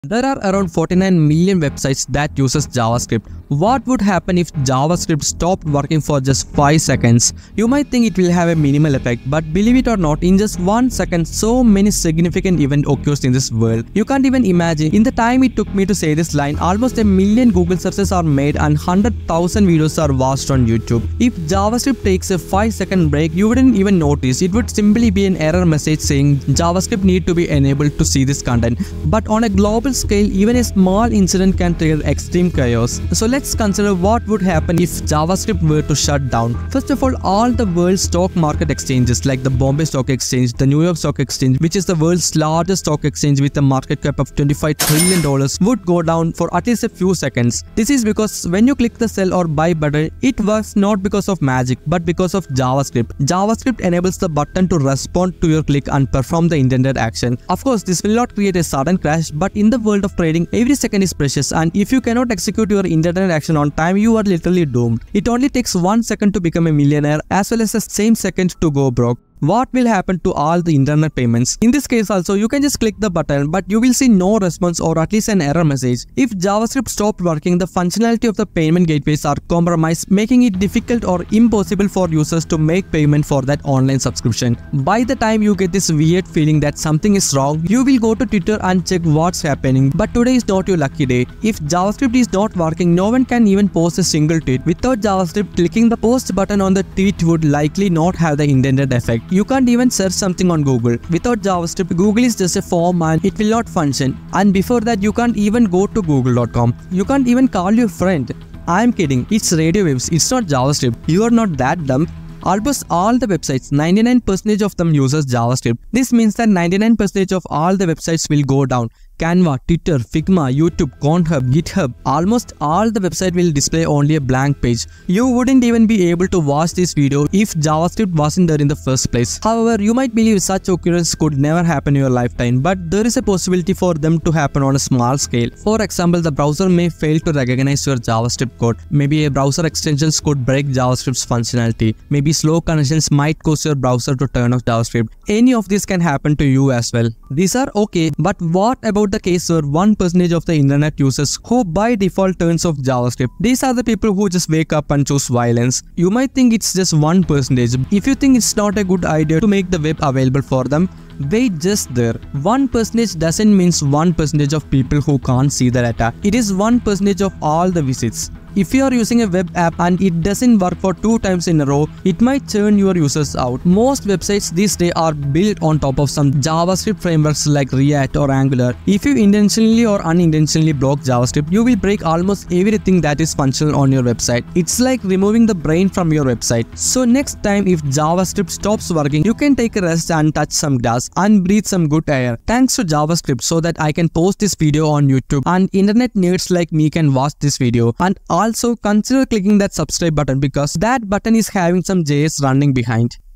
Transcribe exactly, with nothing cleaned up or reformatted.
There are around forty-nine million websites that uses JavaScript. What would happen if JavaScript stopped working for just five seconds? You might think it will have a minimal effect, but believe it or not, in just one second, so many significant events occurs in this world. You can't even imagine. In the time it took me to say this line, almost a million Google searches are made and one hundred thousand videos are watched on YouTube. If JavaScript takes a five second break, you wouldn't even notice. It would simply be an error message saying JavaScript need to be enabled to see this content. But on a global scale, even a small incident can trigger extreme chaos. So let's consider what would happen if JavaScript were to shut down. First of all, all the world's stock market exchanges like the Bombay Stock Exchange, the New York Stock Exchange, which is the world's largest stock exchange with a market cap of twenty-five trillion dollars, would go down for at least a few seconds. This is because when you click the sell or buy button, it works not because of magic but because of JavaScript. JavaScript enables the button to respond to your click and perform the intended action. Of course, this will not create a sudden crash, but in the world of trading, every second is precious, and if you cannot execute your intended action on time, you are literally doomed. It only takes one second to become a millionaire as well as the same second to go broke. What will happen to all the internet payments? In this case also, you can just click the button, but you will see no response or at least an error message. If JavaScript stopped working, the functionality of the payment gateways are compromised, making it difficult or impossible for users to make payment for that online subscription. By the time you get this weird feeling that something is wrong, you will go to Twitter and check what's happening. But today is not your lucky day. If JavaScript is not working, no one can even post a single tweet. Without JavaScript, clicking the post button on the tweet would likely not have the intended effect. You can't even search something on Google. Without JavaScript, Google is just a form and it will not function. And before that, you can't even go to google dot com. You can't even call your friend. I'm kidding. It's radio waves. It's not JavaScript. You are not that dumb. Almost all the websites, ninety-nine percent of them uses JavaScript. This means that ninety-nine percent of all the websites will go down. Canva, Twitter, Figma, YouTube, ConHub, GitHub, almost all the website will display only a blank page. You wouldn't even be able to watch this video if JavaScript wasn't there in the first place. However, you might believe such occurrence could never happen in your lifetime, but there is a possibility for them to happen on a small scale. For example, the browser may fail to recognize your JavaScript code. Maybe a browser extensions could break JavaScript's functionality. Maybe slow connections might cause your browser to turn off JavaScript. Any of this can happen to you as well. These are okay, but what about the case where one percent of the internet users who by default turns off JavaScript? These are the people who just wake up and choose violence. You might think it's just one percent. If you think it's not a good idea to make the web available for them, wait just there. one percent doesn't mean one percent of people who can't see the data. It is one percent of all the visits. If you are using a web app and it doesn't work for two times in a row, it might churn your users out. Most websites these days are built on top of some JavaScript frameworks like React or Angular. If you intentionally or unintentionally block JavaScript, you will break almost everything that is functional on your website. It's like removing the brain from your website. So next time if JavaScript stops working, you can take a rest and touch some grass and breathe some good air. Thanks to JavaScript so that I can post this video on YouTube and internet nerds like me can watch this video. And also consider clicking that subscribe button because that button is having some J S running behind.